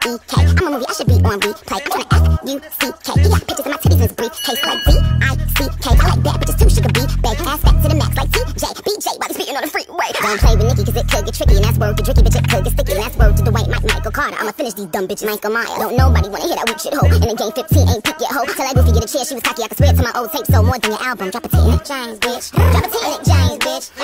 F-E-K. I'm a movie, I should be on replay. I'm tryna F-U-C-K. He got pictures of my titties in his briefcase like D-I-C-K. I like bad bitches too, sugar B-Bay. Ass fat to the max like T-J. B-J while he's speeding on the freeway. Don't play with Nikki cause it could get tricky. And that's word to Dricky, bitch, it could get sticky. And that's word to Dwayne, Michael Carter. I'ma finish these dumb bitches, Michael Myers. Don't nobody wanna hear that weak shit, ho. And in game 15 ain't pick yet, ho. Till that goofy get a chair, she was cocky, I can swear to my old tape. So more than your album. Drop a T in it, James, bitch. Drop a T in it, James, bitch.